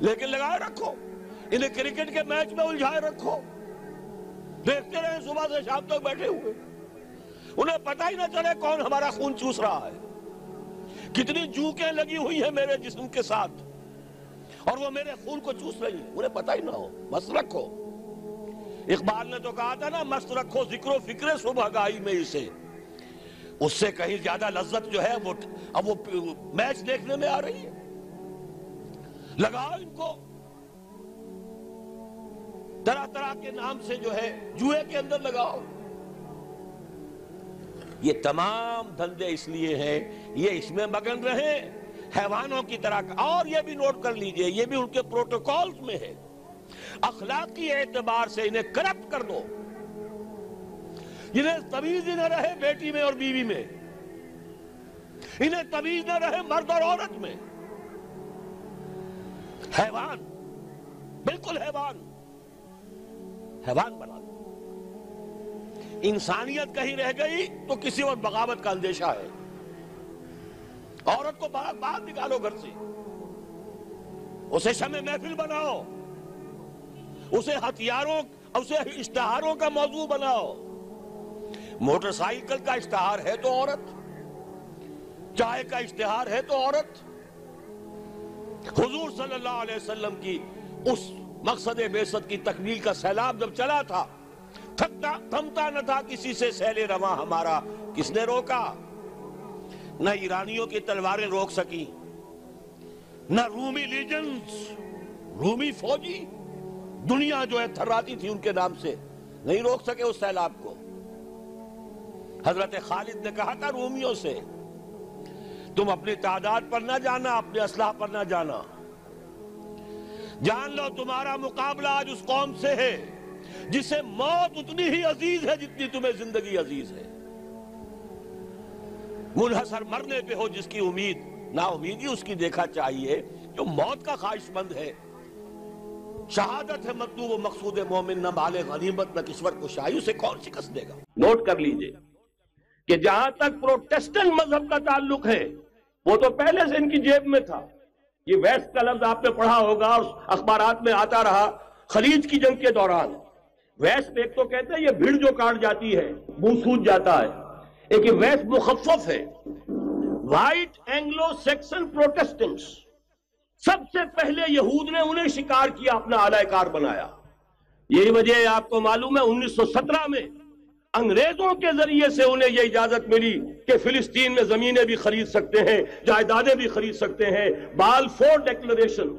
لیکن لگائے رکھو، انہیں کرکٹ کے میچ میں الجھائے رکھو، دیکھتے رہے صبح سے شام تک بیٹھے ہوئے، انہیں پتہ ہی نہ چلے کون ہمارا خون چوس رہا ہے، کتنی جوکیں لگی ہوئی ہیں میرے جسم کے ساتھ اور وہ میرے خون کو چوس رہی ہیں، انہیں پتہ ہی نہ ہو۔ مست رکھو، اقبال نے تو کہا تھا نا، مست رکھو ذکر و فکر صبح گاہی میں اسے، اس سے کہیں زیادہ لذت جو ہے اب وہ میچ دیکھنے میں آ رہی ہے۔ لگاؤ ان کو، طرح طرح کے نام سے جو ہے جوئے کے اندر لگاؤ۔ یہ تمام دھندے اس لیے ہیں، یہ اس میں مگن رہے حیوانوں کی طرح۔ اور یہ بھی نوٹ کر لیجئے، یہ بھی ان کے پروٹوکولز میں ہے، اخلاقی اعتبار سے انہیں کرپٹ کر دو، انہیں تمیز ہی نہ رہے بیٹی میں اور بیوی میں، انہیں تمیز نہ رہے مرد اور عورت میں، حیوان، بالکل حیوان بنا دو۔ انسانیت کہیں رہ گئی تو کسی اور بغاوت کا اندیشہ ہے۔ عورت کو باہر نکالو گھر سے، اسے شمع محفل بناؤ، اسے اسے اشتہاروں کا موضوع بناؤ۔ موٹر سائیکل کا اشتہار ہے تو عورت، چائے کا اشتہار ہے تو عورت۔ حضور صلی اللہ علیہ وسلم کی اس مقصد بعثت کی تکمیل کا سیلاب جب چلا تھا، تھمتا نہ تھا کسی سے سیل رواں ہمارا، کس نے روکا؟ نہ ایرانیوں کی تلواریں روک سکی، نہ رومی لیجنز، رومی فوجی، دنیا جو ہے تھراتی تھی ان کے نام سے، نہیں روک سکے اس سیلاب کو۔ حضرت خالد نے کہا تھا رومیوں سے، تم اپنی تعداد پر نہ جانا، اپنے اسلحہ پر نہ جانا، جان لو تمہارا مقابلہ آج اس قوم سے ہے جسے موت اتنی ہی عزیز ہے جتنی تمہیں زندگی عزیز ہے۔ منحصر مرنے پہ ہو جس کی امید، نا امیدی اس کی دیکھا چاہیے جو موت کا خواہش مند ہے۔ شہادت ہے مطلوب و مقصود مومن، نہ مال غنیمت نہ کشور کشائی، اسے کون شکست دے گا؟ نوٹ کر لیجئے کہ جہاں تک پروٹیسٹنٹ مذہب کا تعلق ہے، وہ تو پہلے سے ان کی جیب میں تھا۔ یہ ویسٹ کا لفظ آپ نے پڑھا ہوگا اور اخبارات میں آتا رہا خلیج کی جنگ کے دوران۔ ویسٹ ایک تو کہتے ہیں یہ بھیڑ جو کاٹ جاتی ہے، منہ سوج جاتا ہے، ایک ویسٹ مخفف ہے، وائٹ اینگلو سیکسن پروٹیسٹنٹس۔ سب سے پہلے یہود نے انہیں شکار کیا، اپنا اعلی کار بنایا۔ یہی وجہ ہے آپ کو معلوم ہے 1917 میں انگریزوں کے ذریعے سے انہیں یہ اجازت ملی کہ فلسطین میں زمینیں بھی خرید سکتے ہیں، جائیدادیں بھی خرید سکتے ہیں۔ بالفور ڈیکلریشن،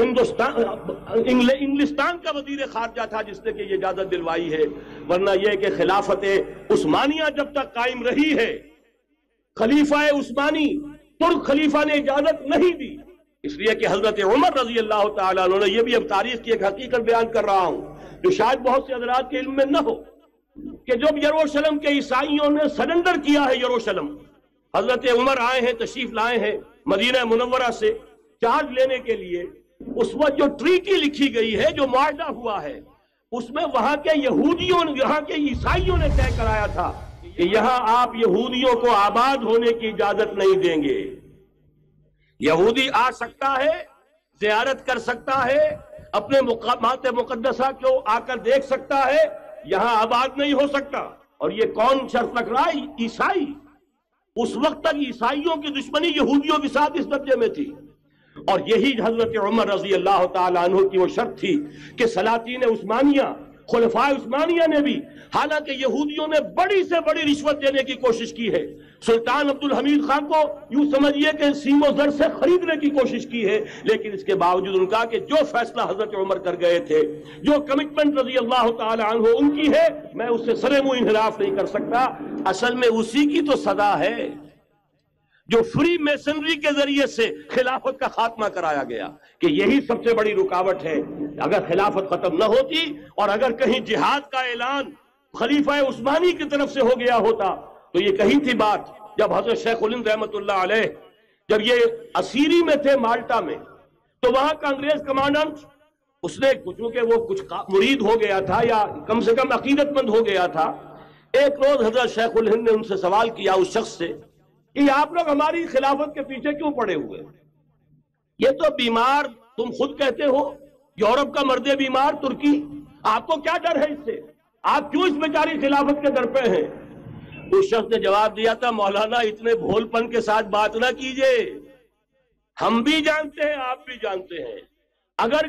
انگلستان کا وزیر خارجہ تھا جس نے کہ یہ اجازت دلوائی ہے، ورنہ یہ کہ خلافت عثمانیہ جب تک قائم رہی ہے، خلیفہ عثمانی ترک خلیفہ نے اجازت نہیں دی، اس لیے کہ حضرت عمر رضی اللہ تعالیٰ عنہ نے، یہ بھی اب تاریخ کی ایک حقیقت بیان کر رہا ہوں جو شاید بہت سے حضرات کے علم میں نہ ہو، کہ جب یروشلم کے عیسائیوں نے سرنڈر کیا ہے یروشلم، حضرت عمر آئے ہیں، تشریف لائے ہیں مدینہ منورہ سے چارج لینے کے لیے، اس وقت جو ٹریٹی لکھی گئی ہے، جو معاہدہ ہوا ہے، اس میں وہاں کے یہودیوں، یہاں کے عیسائیوں نے طے کرایا تھا کہ یہاں آپ یہودیوں کو آباد ہونے کی اجازت نہیں دیں گے۔ یہودی آ سکتا ہے، زیارت کر سکتا ہے، اپنے مقامات مقدسہ کو آ کر دیکھ سکتا ہے، یہاں آباد نہیں ہو سکتا۔ اور یہ کون شرط رکھ رہا ہے؟ عیسائی۔ اس وقت تک عیسائیوں کی دشمنی یہودیوں کے ساتھ اس درجے میں تھی، اور یہی حضرت عمر رضی اللہ تعالیٰ عنہ کی وہ شرط تھی کہ سلاطین عثمانیہ، خلفاء عثمانیہ نے بھی، حالانکہ یہودیوں نے بڑی سے بڑی رشوت دینے کی کوشش کی ہے، سلطان عبدالحمید خان کو یوں سمجھیے کہ سیم و زر سے خریدنے کی کوشش کی ہے، لیکن اس کے باوجود ان کا کہ جو فیصلہ حضرت عمر کر گئے تھے، جو کمٹمنٹ رضی اللہ تعالی عنہ ان کی ہے، میں اس سے سرے منہ انحراف نہیں کر سکتا۔ اصل میں اسی کی تو صدا ہے جو فری میسنری کے ذریعے سے خلافت کا خاتمہ کرایا گیا، کہ یہی سب سے بڑی رکاوٹ ہے۔ اگر خلافت ختم نہ ہوتی اور اگر کہیں جہاد کا اعلان خلیفہ عثمانی کی طرف سے ہو گیا ہوتا تو یہ کہیں تھی بات۔ جب حضرت شیخ الہند رحمت اللہ علیہ جب یہ اسیری میں تھے مالٹا میں، تو وہاں کا انگریز کمانڈنٹ، اس نے چونکہ وہ کچھ مرید ہو گیا تھا یا کم سے کم عقیدت مند ہو گیا تھا، ایک روز حضرت شیخ الہند نے ان سے سوال کیا اس شخص سے کہ آپ لوگ ہماری خلافت کے پیچھے کیوں پڑے ہوئے؟ یہ تو بیمار تم خود کہتے ہو یورپ کا مرد بیمار ترکی، آپ کو کیا ڈر ہے اس سے؟ آپ کیوں اس بیچاری خلافت کے در پہ ہیں؟ اس شخص نے جواب دیا تھا مولانا اتنے بھول پن کے ساتھ بات نہ کیجئے، ہم بھی جانتے ہیں آپ بھی جانتے ہیں اگر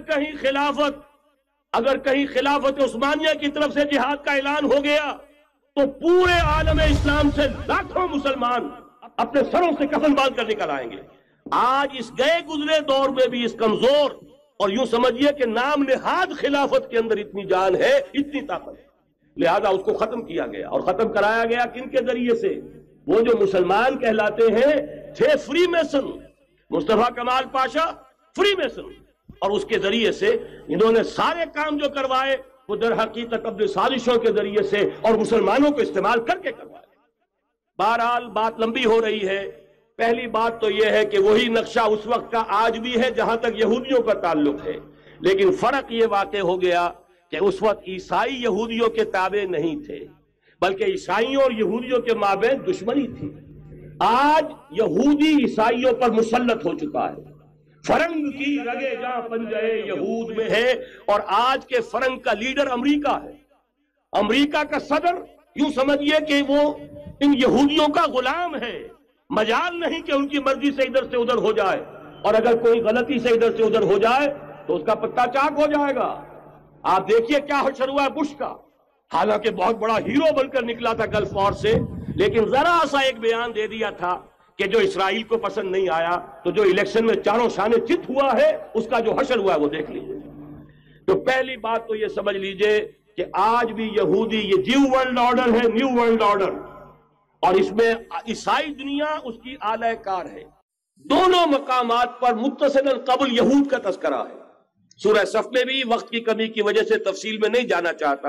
کہیں خلافت عثمانیہ کی طرف سے جہاد کا اعلان ہو گیا تو پورے عالم اسلام سے لاکھوں مسلمان اپنے سروں سے کفن باندھ کر نکل آئیں گے۔ آج اس گئے گزرے دور میں بھی اس کمزور اور یوں سمجھیے کہ نام نہاد خلافت کے اندر اتنی جان ہے، اتنی طاقت ہے، لہذا اس کو ختم کیا گیا۔ اور ختم کرایا گیا کن کے ذریعے سے؟ وہ جو مسلمان کہلاتے ہیں تھے free mason, Mustafa Kemal Pasha free mason, اور اس کے ذریعے سے انہوں نے سارے کام جو کروائے وہ در حقیقت اپنے سازشوں کے ذریعے سے اور مسلمانوں کو استعمال کر کے کروائے۔ بہرحال بات لمبی ہو رہی ہے۔ پہلی بات تو یہ ہے کہ وہی نقشہ اس وقت کا آج بھی ہے جہاں تک یہودیوں کا تعلق ہے، لیکن فرق یہ واقع ہو گیا کہ اس وقت عیسائی یہودیوں کے تابع نہیں تھے، بلکہ عیسائیوں اور یہودیوں کے مابین دشمنی تھی۔ آج یہودی عیسائیوں پر مسلط ہو چکا ہے، فرنگ کی رگے جہاں پنجے یہود میں ہے، اور آج کے فرنگ کا لیڈر امریکہ ہے۔ امریکہ کا صدر یوں سمجھیے کہ وہ ان یہودیوں کا غلام ہے، مجال نہیں کہ ان کی مرضی سے ادھر سے ادھر ہو جائے، اور اگر کوئی غلطی سے ادھر سے ادھر ہو جائے تو اس کا پتہ چاک ہو جائے گا۔ آپ دیکھیے کیا حشر ہوا ہے بش کا، حالانکہ بہت بڑا ہیرو بن کر نکلا تھا گلف وار سے، لیکن ذرا سا ایک بیان دے دیا تھا کہ جو اسرائیل کو پسند نہیں آیا، تو جو الیکشن میں چاروں شانے چت ہوا ہے اس کا جو حشر ہوا ہے وہ دیکھ لیجئے۔ تو پہلی بات تو یہ سمجھ لیجئے کہ آج بھی یہودی یہ جیو ورلڈ آرڈر ہے، نیو ورلڈ آرڈر، اور اس میں عیسائی دنیا اس کی اعلی کار ہے۔ دونوں مقامات پر متصلاً قبل یہود کا تذکرہ ہے۔ سورہ صف میں بھی وقت کی کمی کی وجہ سے تفصیل میں نہیں جانا چاہتا،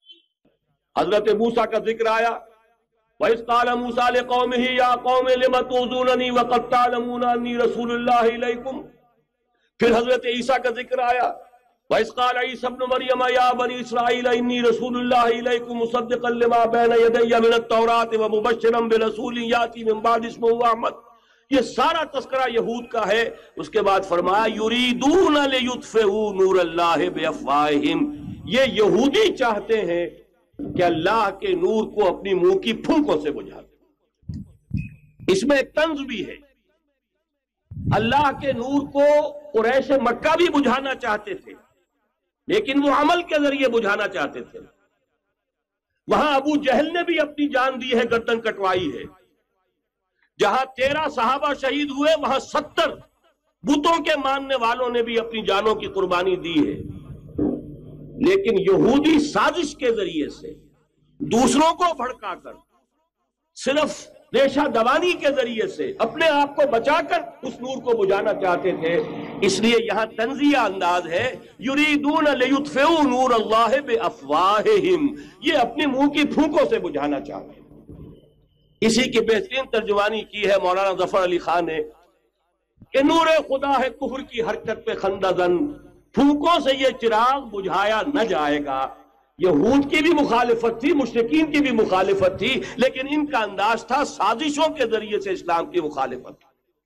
حضرت موسیٰ کا ذکر آیا، وَإِذْ قَالَ مُوسَىٰ لِقَوْمِهِ يَا قَوْمِ لِمَ تُؤْذُونَنِي وَقَدْ تَعْلَمُونَ أَنِّي رَسُولُ اللَّهِ إِلَيْكُمْ۔ پھر حضرت عیسیٰ کا ذکر آیا، وَإِذْ قَالَ عِيسَى ابْنُ مَرْيَمَ يَا بَنِي إِسْرَائِيلَ إِنِّي رَسُولُ اللَّهِ إِلَيْكُمْ مُصَدِّقًا لِمَا بَيْنَ يَدَيَّ مِنَ التَّوْرَاةِ وَمُبَشِّرًا بِرَسُولٍ يَأْتِي مِن بَعْدِي اسْمُهُ أَحْمَدُ۔ یہ سارا تذکرہ یہود کا ہے۔ اس کے بعد فرمایا یریدون لیطفئوا نور اللہ بافواہہم، یہ یہودی چاہتے ہیں کہ اللہ کے نور کو اپنی منہ کی پھونکوں سے بجھا دیں۔ اس میں ایک طنز بھی ہے، اللہ کے نور کو قریش مکہ بھی بجھانا چاہتے تھے، لیکن وہ عمل کے ذریعے بجھانا چاہتے تھے۔ وہاں ابو جہل نے بھی اپنی جان دی ہے، گردن کٹوائی ہے۔ جہاں 13 صحابہ شہید ہوئے وہاں 70 بتوں کے ماننے والوں نے بھی اپنی جانوں کی قربانی دی ہے۔ لیکن یہودی سازش کے ذریعے سے دوسروں کو بھڑکا کر، صرف ریشہ دوانی کے ذریعے سے اپنے آپ کو بچا کر اس نور کو بجھانا چاہتے تھے۔ اس لیے یہاں تنزیہ انداز ہے، یریدون لیطفئوا نور اللہ بافواہہم، یہ اپنی منہ کی پھونکوں سے بجھانا چاہتے ہیں۔ اسی کی بہترین ترجمانی کی ہے مولانا ظفر علی خان نے کہ نور خدا ہے کفر کی حرکت پہ خندہ زن، پھونکوں سے یہ چراغ بجھایا نہ جائے گا۔ یہود کی بھی مخالفت تھی، مشرکین کی بھی مخالفت تھی، لیکن ان کا انداز تھا سازشوں کے ذریعے سے اسلام کی مخالفت۔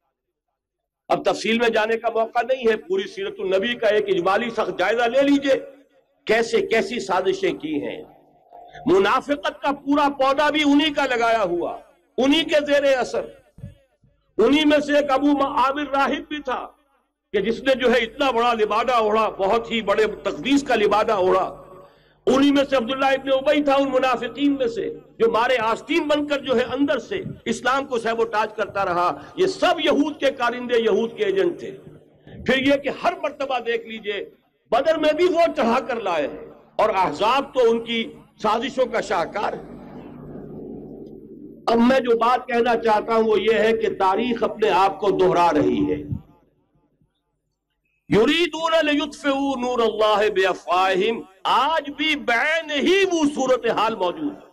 اب تفصیل میں جانے کا موقع نہیں ہے، پوری سیرت النبی کا ایک اجمالی سخت جائزہ لے لیجئے، کیسے کیسی سازشیں کی ہیں۔ منافقت کا پورا پودا بھی انہی کا لگایا ہوا، انہی کے زیر اثر۔ انہی میں سے ایک ابو عامر راہب بھی تھا کہ جس نے جو ہے اتنا بڑا لبادہ اوڑھا، بہت ہی بڑے تقدیس کا لبادہ اوڑھا۔ انہی میں سے عبداللہ ابن ابی تھا ان منافقین میں سے جو مارے آستین بن کر جو ہے اندر سے اسلام کو سیبوٹاج کرتا رہا۔ یہ سب یہود کے کارندے، یہود کے ایجنٹ تھے۔ پھر یہ کہ ہر مرتبہ دیکھ لیجئے بدر میں بھی وہ چڑھا کر لائے ہیں، اور احزاب تو ان کی سازشوں کا شاہکار ہے۔ اب میں جو بات کہنا چاہتا ہوں وہ یہ ہے کہ تاریخ اپنے آپ کو دہرا رہی ہے۔ یریدون لیطفئوا نور اللہ بافواہہم، آج بھی بعین ہی وہ صورتحال موجود ہے۔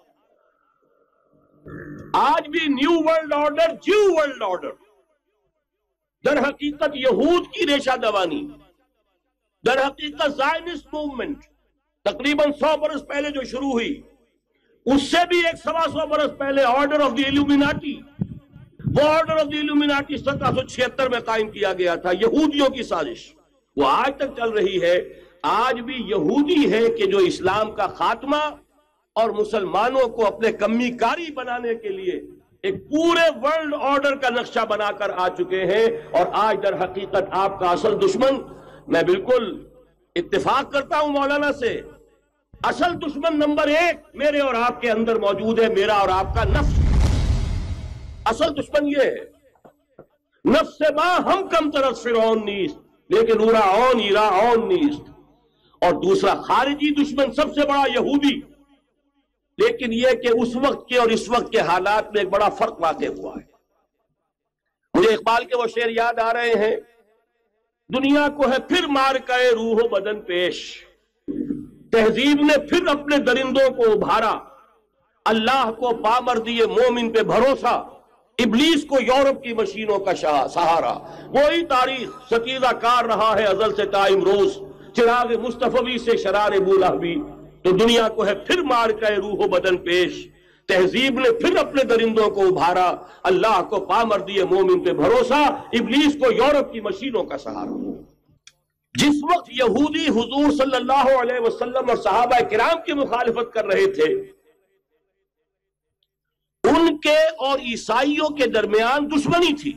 آج بھی new world order, Jew world order, در حقیقت یہود کی ریشہ دوانی، در حقیقت زائنسٹ موومنٹ تقریباً 100 برس پہلے جو شروع ہوئی، اس سے بھی 125 برس پہلے آرڈر آف دی ایلومیناٹی، وہ آرڈر آف دی ایلومیناٹی 1776 میں قائم کیا گیا تھا، یہودیوں کی سازش۔ وہ آج تک چل رہی ہے. آج بھی یہودی ہے کہ جو اسلام کا خاتمہ اور مسلمانوں کو اپنے کمی کاری بنانے کے لیے ایک پورے ورلڈ آرڈر کا نقشہ بنا کر آ چکے ہیں. اور آج در حقیقت آپ کا اصل دشمن، میں بالکل اتفاق کرتا ہوں مولانا سے، اصل دشمن نمبر 1 میرے اور آپ کے اندر موجود ہے، میرا اور آپ کا نفس. اصل دشمن یہ ہے. نفس سے با ہم کم طرف فرعون نیست لیکن اورا اون ایرا اون نیست. اور دوسرا خارجی دشمن سب سے بڑا یہودی. لیکن یہ کہ اس وقت کے اور اس وقت کے حالات میں ایک بڑا فرق واقع ہوا ہے. مجھے اقبال کے وہ شعر یاد آ رہے ہیں، دنیا کو ہے پھر مار کے روح و بدن پیش، تہذیب نے پھر اپنے درندوں کو ابھارا، اللہ کو پامردی مومن پہ بھروسہ، ابلیس کو یورپ کی مشینوں کا سہارا. وہی تاریخ ستیزہ کار رہا ہے ازل سے تا امروز، چراغ مصطفی سے شرار بولہبی. تو دنیا کو ہے پھر مار کے روح و بدن پیش، تہذیب نے پھر اپنے درندوں کو ابھارا، اللہ کو پامردی مومن پہ بھروسہ، ابلیس کو یورپ کی مشینوں کا سہارا. جس وقت یہودی حضور صلی اللہ علیہ وسلم اور صحابہ کرام کی مخالفت کر رہے تھے، ان کے اور عیسائیوں کے درمیان دشمنی تھی.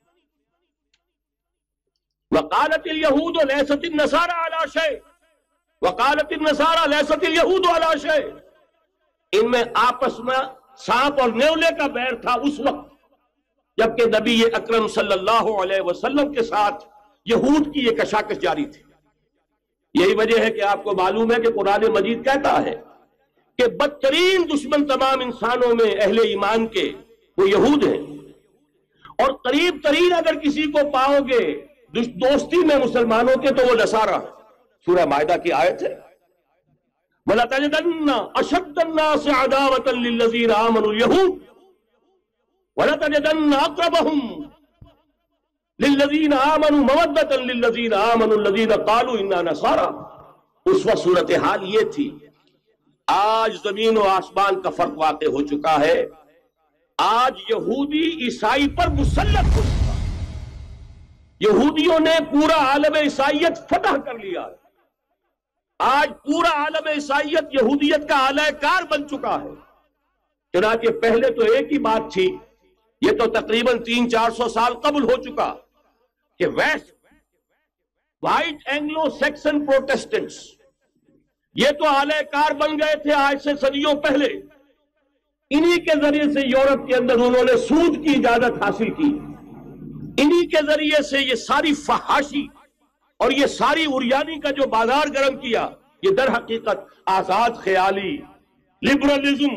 وقالت اليہود لیست النصارى علی شیء وقالت النصارى لیست اليہود علی شیء. ان میں آپس میں سانپ اور نیولے کا بیر تھا اس وقت، جبکہ نبی اکرم صلی اللہ علیہ وسلم کے ساتھ یہود کی یہ کشاکش جاری تھی. یہی وجہ ہے کہ آپ کو معلوم ہے کہ قرآن مجید کہتا ہے کہ بدترین دشمن تمام انسانوں میں اہل ایمان کے وہ یہود ہیں، اور قریب ترین اگر کسی کو پاؤ گے دوستی میں مسلمانوں کے تو وہ نصارہ. سورہ مائدہ کی آیت ہے، وَلَتَجِدَنَّ أَشَدَّ النَّاسِ عَدَاوَةً لِلَّذِينَ آمَنُوا الْيَهُودَ وَلَتَجِدَنَّ أَقْرَبَهُمْ لِلَّذِينَ آمَنُوا مَوَدَّةً لِلَّذِينَ آمَنُوا الَّذِينَ قَالُوا إِنَّا نَصَارَى. اس وقت صورتحال یہ تھی. آج زمین و آسمان کا فرق واقع ہو چکا ہے. آج یہودی عیسائی پر مسلط ہو چکا. یہودیوں نے پورا عالم عیسائیت فتح کر لیا. آج پورا عالم عیسائیت یہودیت کا اعلی کار بن چکا ہے. چنانچہ پہلے تو ایک ہی بات تھی، یہ تو تقریباً 300-400 سال قبل ہو چکا، کہ west white Anglo Saxon Protestants یہ تو اعلی کار بن گئے تھے آج سے صدیوں پہلے. انہی کے ذریعے سے یورپ کے اندر انہوں نے سود کی اجازت حاصل کی. انہی کے ذریعے سے یہ ساری فحاشی اور یہ ساری اریانی کا جو بازار گرم کیا، یہ در حقیقت آزاد خیالی، لبرلزم،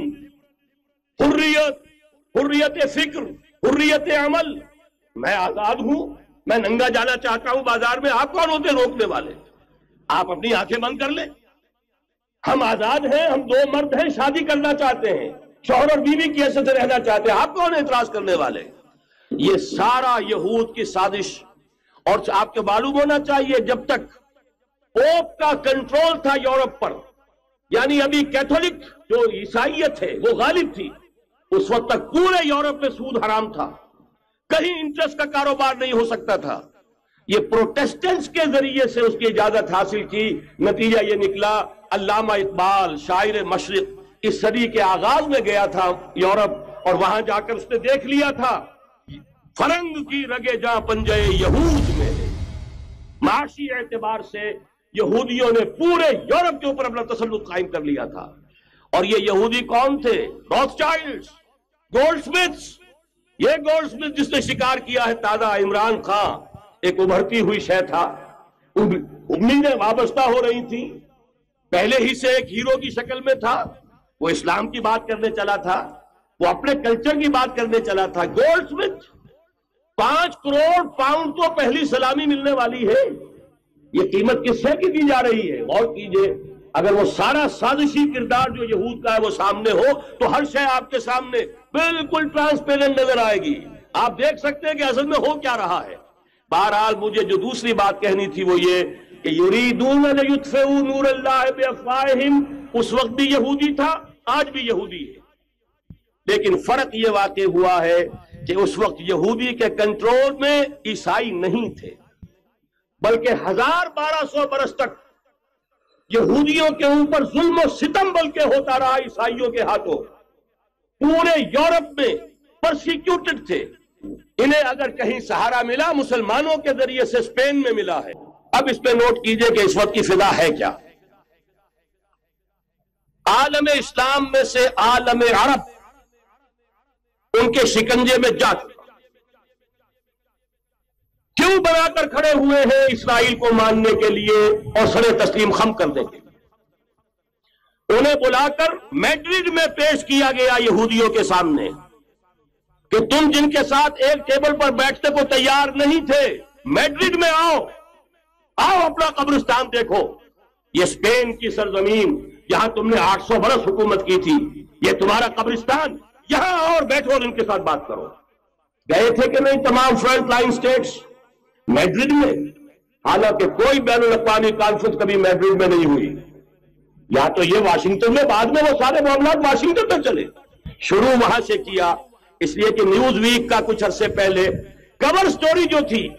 حریت فکر، حریت عمل. میں آزاد ہوں، میں ننگا جانا چاہتا ہوں بازار میں، آپ کون ہوتے روکنے والے؟ آپ اپنی آنکھیں بند کر لیں. ہم آزاد ہیں، ہم 2 مرد ہیں، شادی کرنا چاہتے ہیں، شوہر اور بیوی کی حیثیت سے رہنا چاہتے ہیں، آپ کون اعتراض کرنے والے؟ یہ سارا یہود کی سازش. اور آپ کو معلوم ہونا چاہیے جب تک پوپ کا کنٹرول تھا یورپ پر، یعنی ابھی کیتھولک جو عیسائیت ہے وہ غالب تھی، اس وقت تک پورے یورپ میں سود حرام تھا، کہیں انٹرسٹ کا کاروبار نہیں ہو سکتا تھا. یہ پروٹیسٹنٹس کے ذریعے سے اس کی اجازت حاصل کی. نتیجہ یہ نکلا، علامہ اقبال شاعر مشرق اس صدی کے آغاز میں گیا تھا یورپ، اور وہاں جا کر اس نے دیکھ لیا تھا فرنگ کی رگے جاں پنجے یہود میں. معاشی اعتبار سے یہودیوں نے پورے یورپ کے اوپر اپنا تسلط قائم کر لیا تھا. اور یہ یہودی کون تھے؟ Rothschilds, Goldsmiths. یہ گولڈ سمتھ جس نے شکار کیا ہے تازہ عمران خان، ایک ابھرتی ہوئی شے تھا، امیدیں وابستہ ہو رہی تھی، پہلے ہی سے ایک ہیرو کی شکل میں تھا. وہ اسلام کی بات کرنے چلا تھا، وہ اپنے کلچر کی بات کرنے چلا تھا. گولڈ سمتھ 5 کروڑ پاؤنڈ تو پہلی سلامی ملنے والی ہے. یہ قیمت کس سے کی دی جا رہی ہے؟ غور کیجئے. اگر وہ سارا سازشی کردار جو یہود کا ہے وہ سامنے ہو تو ہر شے آپ کے سامنے بالکل ٹرانسپیرنٹ نظر آئے گی. آپ دیکھ سکتے ہیں کہ اصل میں ہو کیا رہا ہے. بہرحال مجھے جو دوسری بات کہنی تھی وہ یہ کہ یریدون لیطفئوا نور اللہ بافواہہم، اس وقت بھی یہودی تھا، آج بھی یہودی ہے. لیکن فرق یہ واقع ہوا ہے کہ اس وقت یہودی کے کنٹرول میں عیسائی نہیں تھے. بلکہ 1200 برس تک یہودیوں کے اوپر ظلم و ستم بلکہ ہوتا رہا عیسائیوں کے ہاتھوں. پورے یورپ میں پرسیکیوٹڈ تھے. انہیں اگر کہیں سہارا ملا مسلمانوں کے ذریعے سے اسپین میں ملا ہے. اب اس پہ نوٹ کیجئے کہ اس وقت کی فضا ہے کیا. عالم اسلام میں سے عالم عرب ان کے شکنجے میں جا چکا. کیوں بنا کر کھڑے ہوئے ہیں اسرائیل کو ماننے کے لیے اور سر تسلیم خم کرنے کے لیے. انہیں بلا کر میڈرڈ میں پیش کیا گیا یہودیوں کے سامنے کہ تم جن کے ساتھ ایک ٹیبل پر بیٹھتے کو تیار نہیں تھے، میڈرڈ میں آؤ اپنا قبرستان دیکھو. یہ اسپین کی سرزمین جہاں تم نے 800 برس حکومت کی تھی، یہ تمہارا قبرستان، یہاں آؤ اور بیٹھو اور ان کے ساتھ بات کرو. گئے تھے کہ نہیں تمام فرنٹ لائن سٹیٹس میڈرڈ میں؟ حالانکہ کوئی بین الاقوامی کانفرنس کبھی میڈرڈ میں نہیں ہوئی. یا تو یہ واشنگٹن میں، بعد میں وہ سارے معاملات واشنگٹن میں چلے. شروع وہاں سے کیا، اس لیے کہ نیوز ویک کا کچھ عرصے پہلے کور سٹوری جو تھی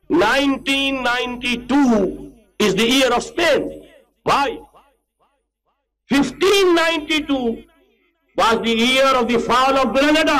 1992 is the year of Spain. Why? 1592 was the year of the fall of Granada.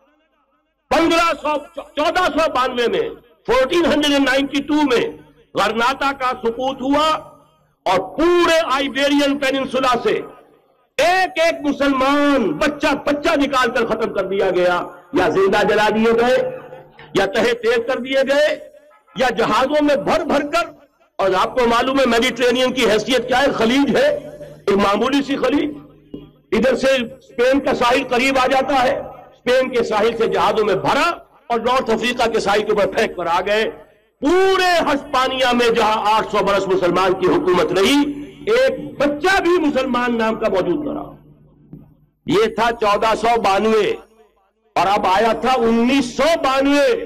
1492 میں 1492 میں غرناطہ کا سقوط ہوا اور پورے آئیبیرین پیننسولا سے ایک ایک مسلمان بچہ نکال کر ختم کر دیا گیا، یا زندہ جلا دیے گئے، یا تہے تیز کر دیے گئے، یا جہازوں میں بھر بھر کر. اور آپ کو معلوم ہے میڈیٹرینین کی حیثیت کیا ہے؟ خلیج ہے، ایک معمولی سی خلیج. ادھر سے اسپین کا ساحل قریب آ جاتا ہے، اسپین کے ساحل سے جہازوں میں بھرا اور نارتھ افریقہ کے ساحل کے اوپر پھینک کر آ گئے. پورے ہسپانیہ میں جہاں 800 برس مسلمان کی حکومت رہی، ایک بچہ بھی مسلمان نام کا موجود نہ رہا. یہ تھا 1492 اور اب آیا تھا 1992.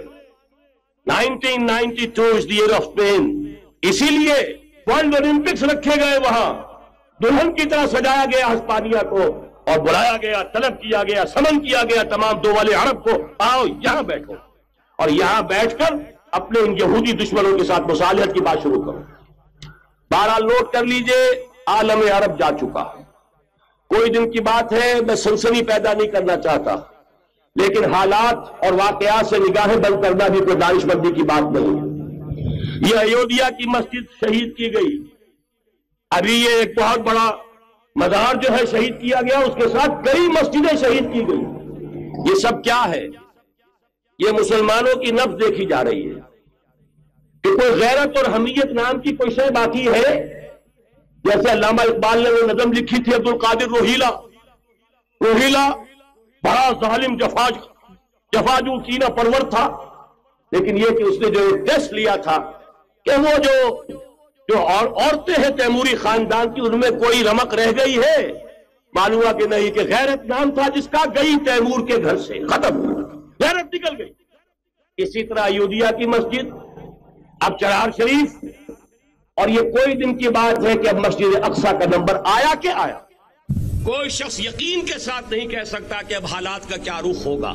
1992 is the year of Spain. اسی لیے ورلڈ اولمپکس رکھے گئے، وہاں دلہن کی طرح سجایا گیا ہسپانیہ کو اور بلایا گیا، طلب کیا گیا، سمن کیا گیا تمام دول عرب کو، آؤ یہاں بیٹھو اور یہاں بیٹھ کر اپنے ان یہودی دشمنوں کے ساتھ مصالحت کی بات شروع کرو. بہرحال نوٹ کر لیجئے، عالم عرب جا چکا. کوئی دن کی بات ہے، میں سنسنی پیدا نہیں کرنا چاہتا، لیکن حالات اور واقعات سے نگاہیں بند کرنا بھی کوئی دانش مندی کی بات نہیں. یہ ایودھیا کی مسجد شہید کی گئی. ابھی یہ ایک بہت بڑا مزار جو ہے شہید کیا گیا، اس کے ساتھ کئی مسجدیں شہید کی گئی. یہ سب کیا ہے؟ یہ مسلمانوں کی نفس دیکھی جا رہی ہے کہ کوئی غیرت اور حمیت نام کی کوئی شے باقی ہے. جیسے علامہ اقبال نے وہ نظم لکھی تھی عبد القادر روہیلا بڑا ظالم جفاجو کینہ پرور تھا، لیکن یہ کہ اس نے جو ٹیسٹ لیا تھا کہ وہ جو عورتیں ہیں تیموری خاندان کی، ان میں کوئی رمق رہ گئی ہے؟ معلوم ہوا کہ نہیں، کہ غیرت نام تھا جس کا گئی تیمور کے گھر سے، ختم، غیرت نکل گئی. اسی طرح ایودھیا کی مسجد، اب چرار شریف، اور یہ کوئی دن کی بات ہے کہ اب مسجد اقصی کا نمبر آیا کہ آیا. کوئی شخص یقین کے ساتھ نہیں کہہ سکتا کہ اب حالات کا کیا رخ ہوگا،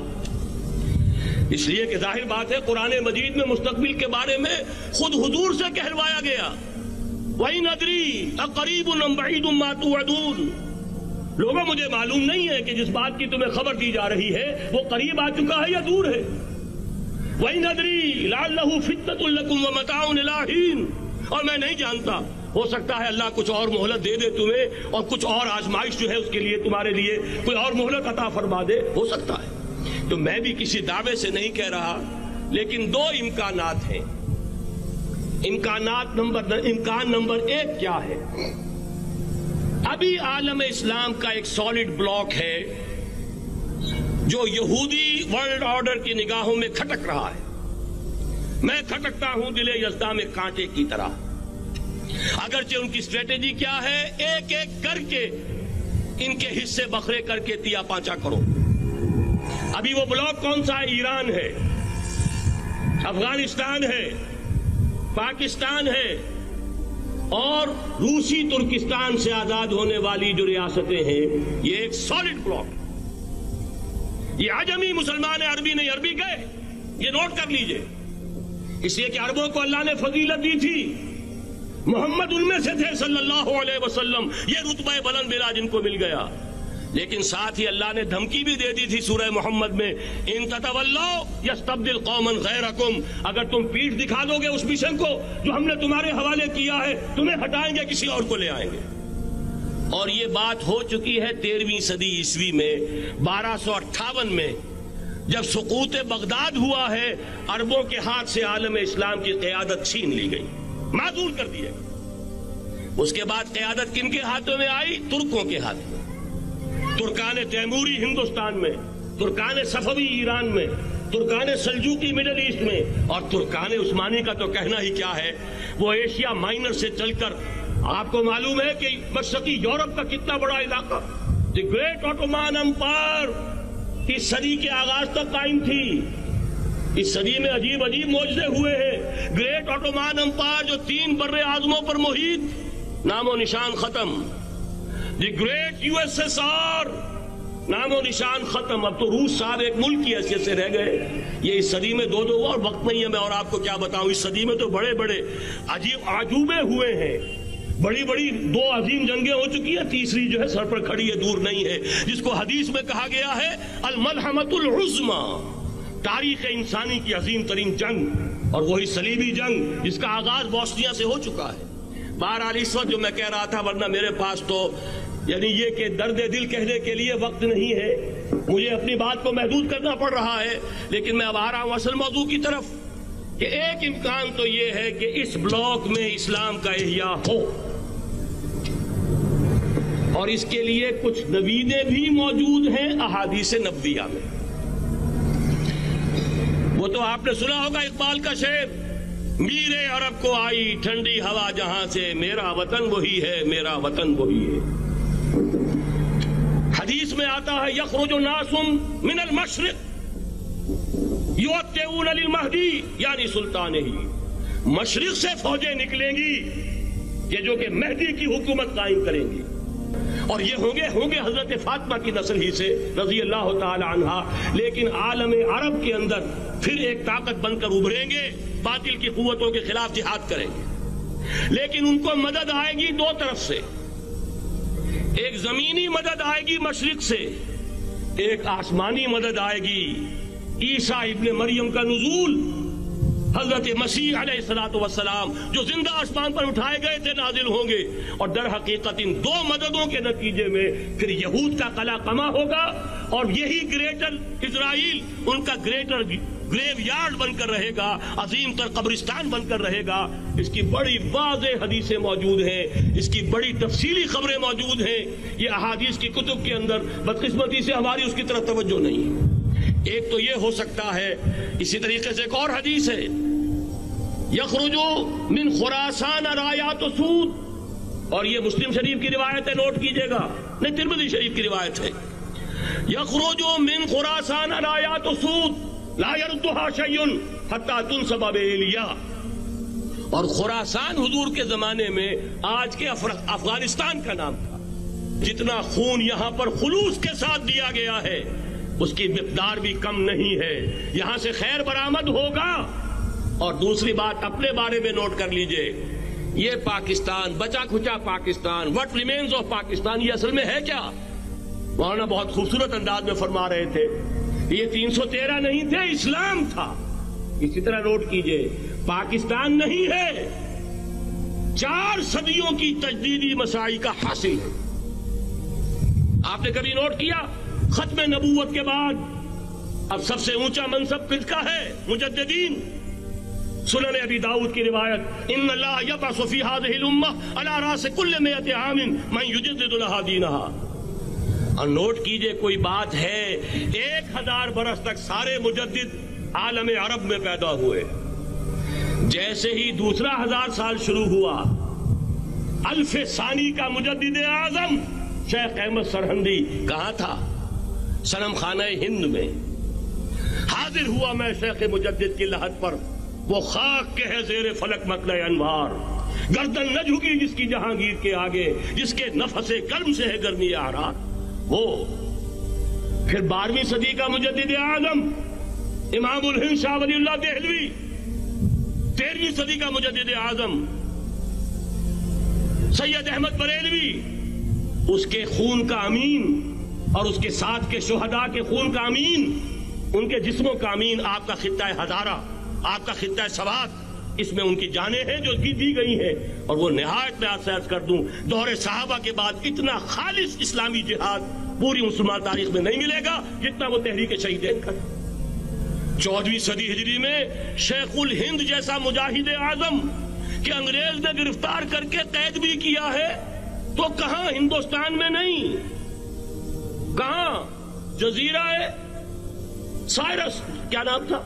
اس لیے کہ ظاہر بات ہے قرآن مجید میں مستقبل کے بارے میں خود حضور سے کہلوایا گیا، وَإِنْ أَدْرِي أَقَرِيبٌ أَمْ بَعِيدٌ مَا تُوعَدُونَ. لوگوں مجھے معلوم نہیں ہے کہ جس بات کی تمہیں خبر دی جا رہی ہے وہ قریب آ چکا ہے یا دور ہے. وَإِنْ أَدْرِي لَعَلَّهُ فِتْنَةٌ لَكُمْ وَمَتَاعٌ إِلَىٰ حِينٍ. اور میں نہیں جانتا، ہو سکتا ہے اللہ کچھ اور مہلت دے دے تمہیں، اور کچھ اور آزمائش جو ہے اس کے لیے تمہارے لیے کوئی اور مہلت عطا فرما دے، ہو سکتا ہے. تو میں بھی کسی دعوے سے نہیں کہہ رہا، لیکن دو امکانات ہیں. امکان نمبر ایک کیا ہے؟ ابھی عالم اسلام کا ایک سالڈ بلاک ہے جو یہودی ورلڈ آرڈر کی نگاہوں میں کھٹک رہا ہے. میں کھٹکتا ہوں دل یزداں میں کانٹے کی طرح. اگرچہ ان کی اسٹریٹجی کیا ہے؟ ایک ایک کر کے ان کے حصے بکھرے کر کے تیا پانچا کرو. ابھی وہ بلاک کون سا ہے؟ ایران ہے، افغانستان ہے، پاکستان ہے، اور روسی ترکستان سے آزاد ہونے والی جو ریاستیں ہیں، یہ ایک سالڈ بلاک. یہ عجمی مسلمان عربی نہیں، عربی گئے، یہ نوٹ کر لیجئے. اس لیے کہ عربوں کو اللہ نے فضیلت دی تھی، محمد ان میں سے تھے صلی اللہ علیہ وسلم، یہ رتبہ بلند بلا جن کو مل گیا۔ لیکن ساتھ ہی اللہ نے دھمکی بھی دے دی تھی سورہ محمد میں، ان تتولوا یستبدل قوما غیرکم، اگر تم پیٹھ دکھا دو گے اس مشن کو جو ہم نے تمہارے حوالے کیا ہے، تمہیں ہٹائیں گے، کسی اور کو لے آئیں گے۔ اور یہ بات ہو چکی ہے 13ویں صدی عیسوی میں، 1258 میں جب سقوط بغداد ہوا ہے، عربوں کے ہاتھ سے عالم اسلام کی قیادت چھین لی گئی، معذور کر دیے۔ اس کے بعد قیادت کن کے ہاتھوں میں آئی؟ ترکوں کے ہاتھ میں، ترکان تیموری ہندوستان میں، ترکان صفوی ایران میں، ترکان سلجوقی مڈل ایسٹ میں، اور ترکان عثمانی کا تو کہنا ہی کیا ہے، وہ ایشیا مائنر سے چل کر آپ کو معلوم ہے کہ مشرقی یورپ کا کتنا بڑا علاقہ، دی گریٹ آٹومان امپائر اس صدی کے آغاز تک قائم تھی۔ اس صدی میں عجیب عجیب معجزے ہوئے ہیں۔ گریٹ آٹومان امپائر جو 3 بر اعظموں پر محیط، نام و نشان ختم۔ The great U S S R, نام و نشان ختم۔ اب تو روس صاحب ایک ملک کی حیثیت سے رہ گئے۔ یہ اس صدی میں دو اور وقت نہیں ہے میں اور آپ کو کیا بتاؤں، اس صدی میں تو بڑے بڑے عجیب عجوبے ہوئے ہیں، بڑی بڑی 2 عظیم جنگیں ہو چکی ہیں، تیسری جو ہے سر پر کھڑی ہے، دور نہیں ہے، جس کو حدیث میں کہا گیا ہے الملحمۃ العظمیٰ، تاریخ انسانی کی عظیم ترین جنگ، اور وہی صلیبی جنگ جس کا آغاز بوسنیا سے ہو چکا ہے۔ بہرحال اس وقت جو میں کہہ رہا تھا، ورنہ میرے پاس تو یعنی یہ کہ درد دل کہنے کے لیے وقت نہیں ہے، مجھے اپنی بات کو محدود کرنا پڑ رہا ہے، لیکن میں اب آ رہا ہوں اصل موضوع کی طرف، کہ ایک امکان تو یہ ہے کہ اس بلاک میں اسلام کا احیاء ہو، اور اس کے لیے کچھ نویدیں بھی موجود ہیں احادیث نبویہ میں۔ وہ تو آپ نے سنا ہوگا اقبال کا شعر، میرے عرب کو آئی ٹھنڈی ہوا جہاں سے، میرا وطن وہی ہے، میرا وطن وہی ہے۔ حدیث میں آتا ہے یخرج ناس من المشرق یؤتون للمہدی، یعنی سلطان ہی، مشرق سے فوجیں نکلیں گی یہ جو کہ مہدی کی حکومت قائم کریں گی، اور یہ ہوں گے حضرت فاطمہ کی نسل ہی سے رضی اللہ تعالی عنہا، لیکن عالم عرب کے اندر پھر ایک طاقت بن کر ابھریں گے، باطل کی قوتوں کے خلاف جہاد کریں گے، لیکن ان کو مدد آئے گی 2 طرف سے، ایک زمینی مدد آئے گی مشرق سے، ایک آسمانی مدد آئے گی، عیسیٰ ابن مریم کا نزول، حضرت مسیح علیہ السلام جو زندہ آسمان پر اٹھائے گئے تھے نازل ہوں گے، اور در حقیقت ان 2 مددوں کے نتیجے میں پھر یہود کا قلع قمع ہوگا، اور یہی گریٹر اسرائیل ان کا گریٹر گریو یارڈ بن کر رہے گا، عظیم تر قبرستان بن کر رہے گا۔ اس کی بڑی واضح حدیثیں موجود ہیں، اس کی بڑی تفصیلی خبریں موجود ہیں، یہ احادیث کی کتب کے اندر، بدقسمتی سے ہماری اس کی طرف توجہ نہیں۔ ایک تو یہ ہو سکتا ہے، اسی طریقے سے ایک اور حدیث ہے، یخرج من خراسان رایات سود، اور یہ مسلم شریف کی روایت ہے، نوٹ کیجئے گا، نہیں ترمذی شریف کی روایت ہے، یخرج من خراسان رایات سود لا يردها شيء حتى تنصب بإيلیا، اور خراسان حضور کے زمانے میں آج کے افغانستان کا نام تھا۔ جتنا خون یہاں پر خلوص کے ساتھ دیا گیا ہے اس کی مقدار بھی کم نہیں ہے، یہاں سے خیر برآمد ہوگا۔ اور دوسری بات اپنے بارے میں نوٹ کر لیجئے، یہ پاکستان، بچا کھچا Pakistan, what remains of Pakistan, یہ اصل میں ہے کیا؟ مولانا بہت خوبصورت انداز میں فرما رہے تھے، یہ 313 نہیں تھے، اسلام تھا۔ اسی طرح نوٹ کیجئے، پاکستان نہیں ہے، 4 صدیوں کی تجدیدی مساعی کا حاصل ہے۔ آپ نے کبھی نوٹ کیا ختم نبوت کے بعد اب سب سے اونچا منصب کس کا ہے؟ مجددین۔ سنن ابی داؤد کی روایت، ان اللہ یبعث فی هذه الامہ علی راس کل 100 عام من یجدد لها دینها۔ اور نوٹ کیجئے، کوئی بات ہے 1000 برس تک سارے مجدد عالم عرب میں پیدا ہوئے، جیسے ہی دوسرا 1000 سال شروع ہوا، الف ثانی کا مجدد اعظم شیخ احمد سرہندی کہاں تھا؟ صنم خانہ ہند میں حاضر ہوا میں شیخ مجدد کی لحد پر، وہ خاک کے ہے زیر فلک مطلع انوار، گردن نہ جھکی جس کی جہانگیر کے آگے، جس کے نفس گرم سے ہے گرمی آرار۔ وہ پھر 12ویں صدی کا مجدد اعظم امام الہند شاہ ولی اللہ دہلوی، 13ویں صدی کا مجدد اعظم سید احمد بریلوی، اس کے خون کا امین اور اس کے ساتھ کے شہداء کے خون کا امین، ان کے جسموں کا امین آپ کا خطہ ہزارہ، آپ کا خطہ سوات، اس میں ان کی جانیں ہیں جو دی گئی ہیں. اور وہ نہایت میں عرض کر دوں، دور صحابہ کے بعد اتنا خالص اسلامی جہاد پوری مسلمان تاریخ میں نہیں ملے گا جتنا وہ تحریک شہیدین کا. 14ویں صدی ہجری میں شیخ الہند جیسا مجاہد اعظم کہ انگریز نے گرفتار کر کے قید بھی کیا ہے، تو کہاں ہندوستان میں نہیں، کہاں جزیرہ سائرس، کیا نام تھا،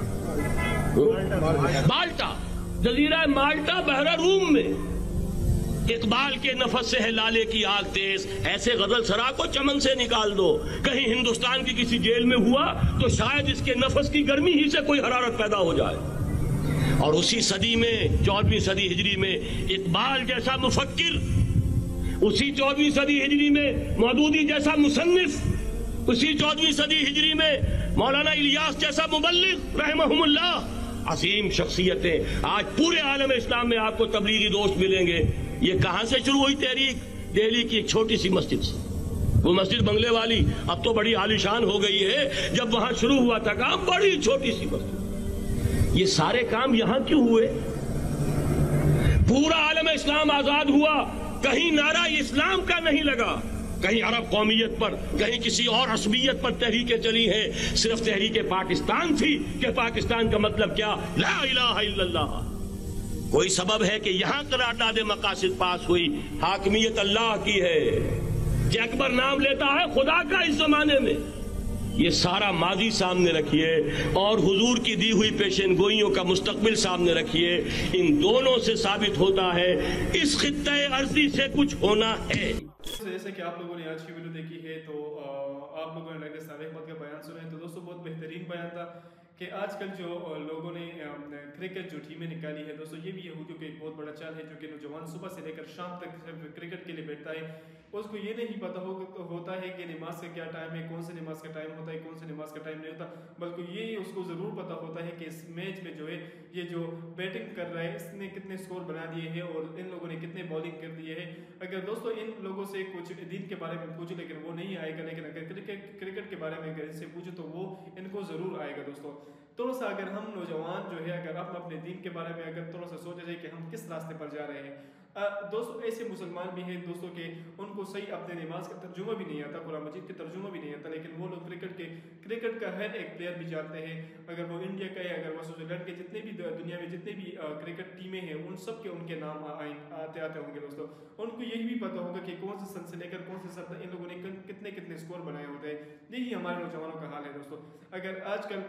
مالٹا، جزیرہ مالٹا بحر روم میں. اقبال کے نفس سے ہے لالے کی آگ تیز، ایسے غزل سرا کو چمن سے نکال دو. کہیں ہندوستان کی کسی جیل میں ہوا تو شاید اس کے نفس کی گرمی ہی سے کوئی حرارت پیدا ہو جائے. اور اسی صدی میں 14ویں صدی ہجری میں اقبال جیسا مفکر، اسی 14ویں صدی ہجری میں مودودی جیسا مصنف، اسی 14ویں صدی ہجری میں مولانا الیاس جیسا مبلغ رحمہم اللہ، عظیم شخصیتیں. آج پورے عالم اسلام میں آپ کو تبلیغی دوست ملیں گے. یہ کہاں سے شروع ہوئی تحریک؟ دہلی کی ایک چھوٹی سی مسجد سے. وہ مسجد بنگلے والی اب تو بڑی عالیشان ہو گئی ہے، جب وہاں شروع ہوا تھا کام بڑی چھوٹی سی مسجد. یہ سارے کام یہاں کیوں ہوئے؟ پورا عالم اسلام آزاد ہوا، کہیں نعرہ اسلام کا نہیں لگا، کہیں عرب قومیت پر، کہیں کسی اور عصبیت پر تحریکیں چلی ہیں. صرف تحریک پاکستان تھی کہ پاکستان کا مطلب کیا؟ لا الہ الا اللہ. کوئی سبب ہے کہ یہاں قرارداد مقاصد پاس ہوئی، حاکمیت اللہ کی ہے. کہ اکبر نام لیتا ہے خدا کا اس زمانے میں. یہ سارا ماضی سامنے رکھیے اور حضور کی دی ہوئی پیشن گوئیوں کا مستقبل سامنے رکھیے. ان دونوں سے ثابت ہوتا ہے اس خطہ ارضی سے کچھ ہونا ہے. جیسے کہ آپ لوگوں نے آج کی ویڈیو دیکھی ہے تو آپ لوگوں نے ڈاکٹر صالح احمد کا بیان سنا ہے. تو دوستوں بہت بہترین بیان تھا کہ آج کل جو لوگوں نے کرکٹ جو ٹیمیں نکالی ہے دوستوں، یہ بھی یہودیوں کا ایک بہت بڑا چال ہے، جو کہ نوجوان صبح سے لے کر شام تک کرکٹ کے لیے بیٹھتا ہے. اس کو یہ نہیں پتا ہوتا ہے کہ نماز کا کیا ٹائم ہے، کون سے نماز کا ٹائم ہوتا ہے، کون سے نماز کا ٹائم نہیں ہوتا، بلکہ یہ اس کو ضرور پتا ہوتا ہے کہ اس میچ میں جو ہے یہ جو بیٹنگ کر رہا ہے اس نے کتنے سکور بنا دیے ہیں اور ان لوگوں نے کتنے بالنگ کر دیے ہیں. اگر دوستوں ان لوگوں سے کچھ دین کے بارے میں پوچھو لیکن وہ نہیں آئے گا، لیکن اگر کرکٹ کے بارے میں اگر ان سے پوچھو تو وہ ان کو ضرور آئے گا. دوستوں تھوڑا سا اگر ہم نوجوان جو ہے اگر ہم اپنے دین کے بارے میں اگر تھوڑا سا سوچا جائے کہ ہم کس راستے پر جا رہے ہیں. دوستوں ایسے مسلمان بھی ہیں دوستوں کہ ان کو صحیح اپنے نماز کا ترجمہ بھی نہیں آتا، قرآن مجید کا ترجمہ بھی نہیں آتا، لیکن وہ لوگ کرکٹ کا ہر ایک پلیئر بھی جانتے ہیں. اگر وہ انڈیا کا ہے، اگر وہ سوئٹزر لینڈ کے جتنے بھی دنیا میں جتنے بھی کرکٹ ٹیمیں ہیں ان سب کے ان کے نام آتے ہوں گے. دوستوں ان کو یہی بھی پتا ہوگا کہ کون سے سن سے لے کر کون سے سن ان لوگوں نے کتنے سکور بنائے ہوتے ہیں. یہی ہمارے نوجوانوں کا حال ہے. دوستوں اگر آج کل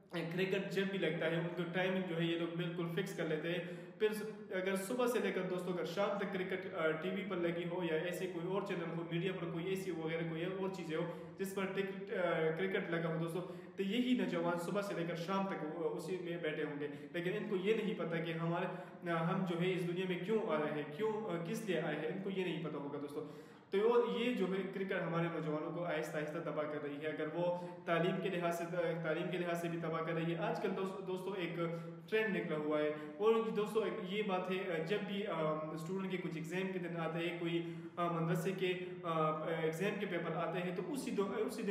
کرکٹ جب بھی لگتا ہے ان کو ٹائمنگ جو ہے یہ لوگ بالکل فکس کر لیتے ہیں. پھر اگر صبح سے لے کر دوستوں اگر شام تک کرکٹ ٹی وی پر لگی ہو یا ایسے کوئی اور چینل ہو، میڈیا پر کوئی ایسی وغیرہ کوئی اور چیزیں ہو جس پر کرکٹ لگا ہو دوستوں، تو یہی نوجوان صبح سے لے کر شام تک اسی میں بیٹھے ہوں گے. لیکن ان کو یہ نہیں پتا کہ ہم جو ہے اس دنیا میں کیوں آ رہے ہیں، کیوں کس لیے آئے ہیں، ان کو یہ نہیں پتا ہوگا. دوستوں تو یہ جو ہے کرکٹ ہمارے نوجوانوں کو آہستہ آہستہ تباہ کر رہی ہے. اگر وہ تعلیم کے لحاظ سے بھی تباہ کر رہی ہے. آج کل دوستوں ایک ٹرینڈ نکلا ہوا ہے اور دوستوں یہ بات ہے جب بھی اسٹوڈنٹ کے کچھ ایگزام کے دن آتے ہیں، کوئی مدرسے کے ایگزام کے پیپر آتے ہیں، تو اسی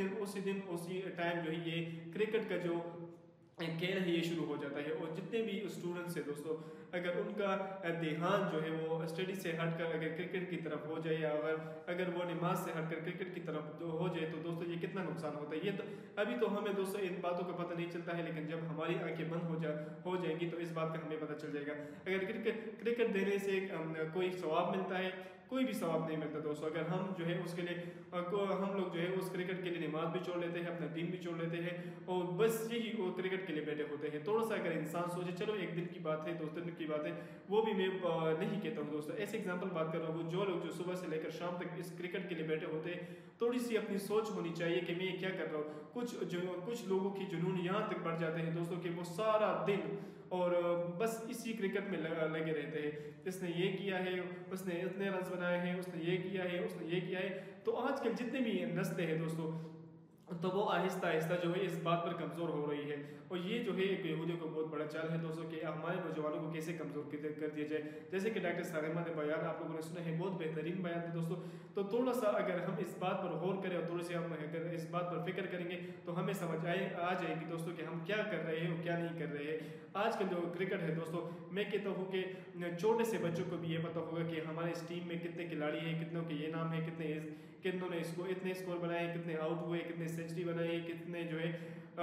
ٹائم جو ہے یہ کرکٹ کا جو کھیل ہے یہ شروع ہو جاتا ہے. اور جتنے بھی اسٹوڈنٹس ہیں دوستوں اگر ان کا دھیان جو ہے وہ اسٹڈی سے ہٹ کر اگر کرکٹ کی طرف ہو جائے یا اگر وہ نماز سے ہٹ کر کرکٹ کی طرف ہو جائے تو دوستوں یہ کتنا نقصان ہوتا ہے. یہ تو ابھی تو ہمیں دوستوں ان باتوں کا پتہ نہیں چلتا ہے، لیکن جب ہماری آنکھیں بند ہو جائیں گی تو اس بات کا ہمیں پتہ چل جائے گا. اگر کرکٹ دینے سے کوئی ثواب ملتا ہے، کوئی بھی ثواب نہیں ملتا. دوستوں اگر ہم جو ہے اس کے لیے ہم لوگ جو ہے اس کرکٹ کے لیے نماز بھی چھوڑ لیتے ہیں، اپنا دین بھی چھوڑ لیتے ہیں اور بس یہی وہ کرکٹ کے لیے بیٹھے ہوتے ہیں. تھوڑا سا اگر انسان سوچے چلو ایک دن کی بات ہے، 2 دن کی بات ہے، وہ بھی میں نہیں کہتا ہوں. دوستوں ایسے ایگزامپل بات کر رہا ہوں جو لوگ جو صبح سے لے کر شام تک اس کرکٹ کے لیے بیٹھے ہوتے ہیں، تھوڑی سی اپنی سوچ ہونی چاہیے کہ میں یہ کیا کر رہا ہوں. کچھ لوگوں کی جنون یہاں تک بڑھ جاتے ہیں دوستوں کہ وہ سارا دن اور بس اسی کرکٹ میں لگے رہتے ہیں. اس نے یہ کیا ہے، اس نے اتنے رنز بنائے ہیں، اس نے یہ کیا ہے، اس نے یہ کیا ہے. تو آج کل جتنے بھی نسلیں ہیں دوستوں तो वो आहिस्ता आहिस्ता जो है इस बात पर कमज़ोर हो रही है। और ये जो है एक यहूदियों को बहुत बड़ा चाल है दोस्तों कि हमारे नौजवानों को कैसे कमज़ोर कर दिया जाए। जैसे कि डॉक्टर सारिमा ने बयान आप लोगों ने सुना है, बहुत बेहतरीन बयान था दोस्तों। तो थोड़ा सा अगर हम इस बात पर गौर करें और थोड़ी सी हम अगर इस बात पर फिक्र करेंगे तो हमें समझ आ जाएगी दोस्तों कि हम क्या कर रहे हैं और क्या नहीं कर रहे हैं। आजकल जो क्रिकेट है दोस्तों, मैं कहता हूँ कि छोटे से बच्चों को भी ये पता होगा कि हमारे इस टीम में कितने खिलाड़ी हैं, कितनों के ये नाम है, कितनों ने इसको इतने स्कोर बनाए, कितने आउट हुए, कितने सेंचुरी बनाई, कितने जो है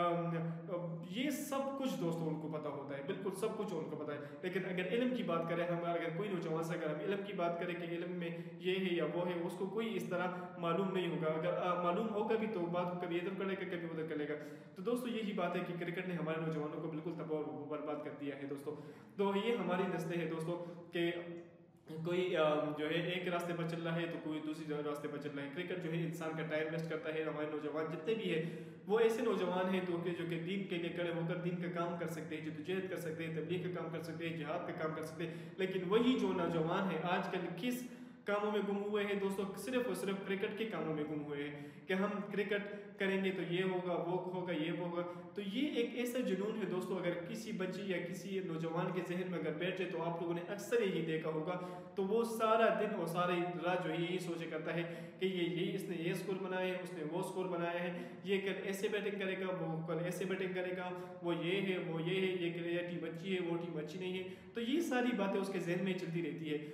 ये सब कुछ दोस्तों उनको पता होता है, बिल्कुल सब कुछ उनको पता है। लेकिन अगर इल्म की बात करें, हम अगर कोई नौजवान से अगर हम इल्म की बात करें कि इल्म में ये है या वो है, उसको कोई इस तरह मालूम नहीं होगा। अगर मालूम होगा भी तो बात कभी इधर करेगा कभी उधर करेगा। तो दोस्तों यही बात है कि क्रिकेट ने हमारे नौजवानों को बिल्कुल तबाह और बर्बाद कर दिया है दोस्तों। तो ये हमारी नस्लें हैं दोस्तों कि कोई जो है एक रास्ते पर चल रहा है तो कोई दूसरी रास्ते पर चल रहा है। क्रिकेट जो है इंसान का टाइम वेस्ट करता है। हमारे नौजवान जितने भी है वो ऐसे नौजवान हैं तो जो कि दीन के लिए खड़े होकर दीन का काम कर सकते हैं, जद्दोजहद कर सकते हैं, तबलीग का काम कर सकते हैं, जिहाद का काम कर सकते हैं। लेकिन वही जो नौजवान है आजकल किस कामों में गुम हुए हैं दोस्तों, सिर्फ और सिर्फ क्रिकेट के कामों में गुम हुए हैं कि हम क्रिकेट करेंगे तो ये होगा, वो होगा, ये होगा। तो ये एक ऐसा जुनून है दोस्तों, अगर किसी बच्चे या किसी नौजवान के जहन में अगर बैठे तो आप लोगों ने अक्सर यही देखा होगा, तो वो सारा दिन और सारी रात जो है यही सोचे करता है कि ये इसने ये स्कोर बनाया है, उसने वो स्कोर बनाया है, ये कल ऐसे बैटिंग करेगा, वो कल ऐसे बैटिंग करेगा, वो ये है, वो ये है, ये टीम अच्छी है, वो टीम अच्छी नहीं है। तो ये सारी बातें उसके जहन में चलती रहती है।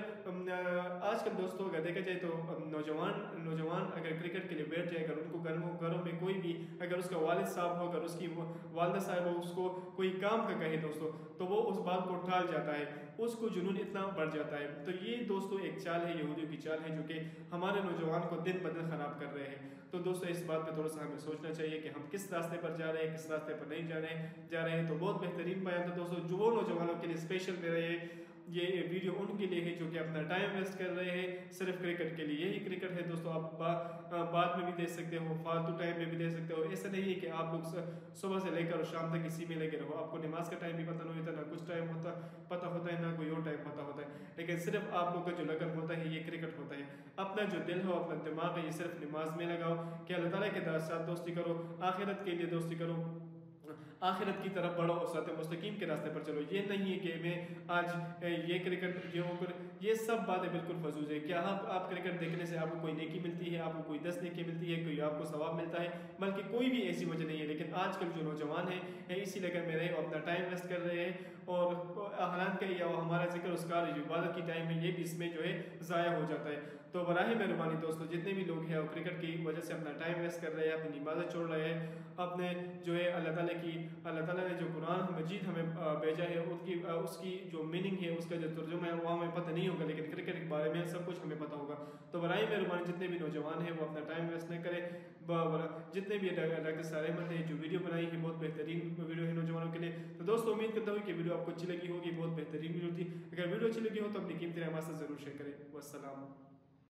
अगर आजकल दोस्तों अगर देखा जाए तो नौजवान अगर क्रिकेट के लिए बैठ जाए, अगर उनको घरों में कोई भी अगर उसका वालिद साहब हो, अगर उसकी वालदा साहब हो, उसको कोई काम का कहे दोस्तों तो वो उस बात को टाल जाता है, उसको जुनून इतना बढ़ जाता है। तो ये दोस्तों एक चाल है, यहूदियों की चाल है जो कि हमारे नौजवान को दिन ब दिन खराब कर रहे हैं। तो दोस्तों इस बात पे थोड़ा सा हमें सोचना चाहिए कि हम किस रास्ते पर जा रहे हैं, किस रास्ते पर नहीं जा रहे हैं। तो बहुत बेहतरीन बयान था दोस्तों, जो वो नौजवानों के लिए स्पेशल दे रहे हैं। ये वीडियो उनके लिए है जो कि अपना टाइम वेस्ट कर रहे हैं सिर्फ क्रिकेट के लिए। यही क्रिकेट है दोस्तों, आप बाद में भी देख सकते हो, फालतू टाइम में भी देख सकते हो। ऐसा नहीं है कि आप लोग सुबह से लेकर शाम तक इसी में लगे रहो, आपको नमाज का टाइम भी पता नहीं होता, ना कुछ टाइम पता होता है, ना कोई और टाइम पता होता है। लेकिन सिर्फ आप लोग का जो लगन होता है ये क्रिकेट होता है। अपना जो दिल हो, अपना दिमाग है, ये सिर्फ नमाज में लगाओ कि अल्लाह ताला के साथ दोस्ती करो, आखिरत के लिए दोस्ती करो, आखिरत की तरफ बढ़ो और सरात मुस्तकीम के रास्ते पर चलो। ये नहीं है कि मैं आज ये क्रिकेट ये होकर, ये सब बातें बिल्कुल फजूल है। क्या आप क्रिकेट देखने से आपको कोई नेकी मिलती है, आपको कोई 10 नेकी मिलती है, कोई आपको सवाब मिलता है? बल्कि कोई भी ऐसी वजह नहीं है। लेकिन आजकल जो नौजवान है इसी लगन में रहे अपना टाइम वेस्ट कर रहे हैं, और हालांकि या हमारा जिक्र उसका इबादत की टाइम है ये भी इसमें जो है ज़ाया हो जाता है। तो बराह मेहरबानी दोस्तों, जितने भी लोग हैं वो क्रिकेट की वजह से अपना टाइम वेस्ट कर रहे हैं, अपनी इबादत छोड़ रहे हैं, अपने जो है अल्लाह ताला ने जो कुरान मजीद हमें भेजा है उसकी जो मीनिंग है, उसका जो तर्जुमा है वो हमें पता नहीं होगा, लेकिन क्रिकेट के बारे में सब कुछ हमें पता होगा। तो बराह मेहरबानी जितने भी नौजवान हैं वो अपना टाइम वेस्ट न करें। जितने भी डॉक्टर सारिमा ने जो वीडियो बनाई है बहुत बेहतरीन वीडियो है नौजवानों के लिए। तो दोस्तों उम्मीद करता हूँ कि वीडियो आपको अच्छी लगी होगी, बहुत बेहतरीन वीडियो थी। अगर वीडियो अच्छी लगी हो तो अपनी कीमती राय हमारे साथ ज़रूर शेयर करें। वस्सलाम।